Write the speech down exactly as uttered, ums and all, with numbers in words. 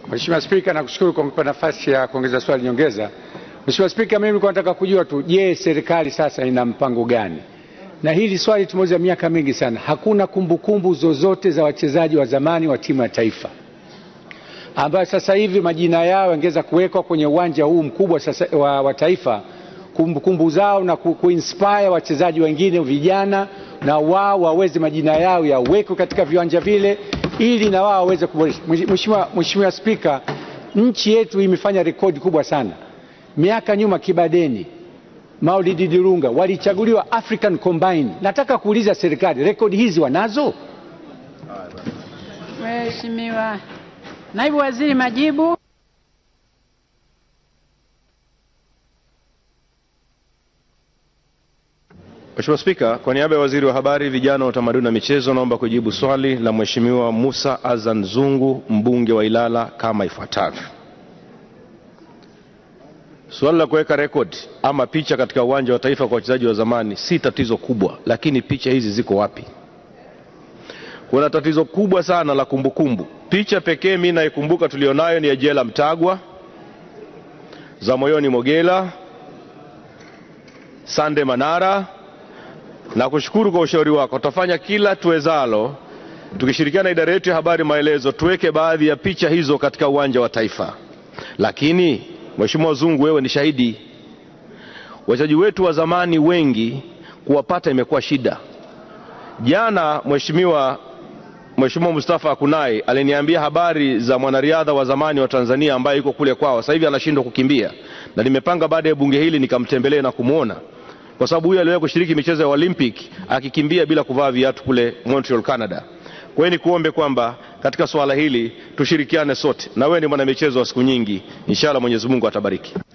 Mheshimiwa Spika, nakushukuru kwa kunipa nafasi ya kuongeza swali nyongeza. Mheshimiwa Spika, mimi nilikuwa nataka kujua tu, je, serikali sasa ina mpango gani? Na hili swali tumeuliza miaka mingi sana. Hakuna kumbukumbu zozote za wachezaji wa zamani wa timu ya taifa ambayo sasa hivi majina yao yangeweza kuwekwa kwenye uwanja huu mkubwa sasa wa, wa taifa, kumbukumbu zao na ku, kuinspire wachezaji wengine vijana na wao waweze majina yao yawekwe katika viwanja vile ili na wao waweze kuboresha. Mheshimiwa Mheshimiwa Spika, nchi yetu imefanya rekodi kubwa sana. Miaka nyuma Kibadeni, Maulidi Dirunga walichaguliwa African Combine. Nataka kuuliza serikali, rekodi hizi wanazo? Mheshimiwa Naibu Waziri, majibu. Mheshimiwa Spika, kwa niaba ya Waziri wa Habari, Vijana, Utamaduni na Michezo, naomba kujibu swali la Mheshimiwa Musa Azan Zungu, mbunge wa Ilala, kama ifuatavyo. Swali la kuweka rekodi ama picha katika uwanja wa taifa kwa wachezaji wa zamani si tatizo kubwa, lakini picha hizi ziko wapi? Kuna tatizo kubwa sana la kumbukumbu. Picha pekee mimi naikumbuka tulionayo ni ya Jela Mtagwa, za Moyoni Mogela, Sande Manara. Na kushukuru kwa ushauri wako. Tutafanya kila tuwezalo tukishirikiana na idara yetu ya habari maelezo tuweke baadhi ya picha hizo katika uwanja wa taifa. Lakini Mheshimiwa Zungu, wewe ni shahidi, wachezaji wetu wa zamani wengi kuwapata imekuwa shida. Jana Mheshimiwa Mheshimiwa Mustafa Akunai aliniambia habari za mwanariadha wa zamani wa Tanzania ambaye yuko kule kwao, sasa hivi anashindwa kukimbia, na nimepanga baada ya bunge hili nikamtembelee na kumuona, kwa sababu huyu aliwahi kushiriki michezo ya Olympic akikimbia bila kuvaa viatu kule Montreal, Canada. Kwa hiyo nikuombe kwamba katika swala hili tushirikiane sote, na wewe ni mwana michezo wa siku nyingi, inshallah Mwenyezi Mungu atabariki.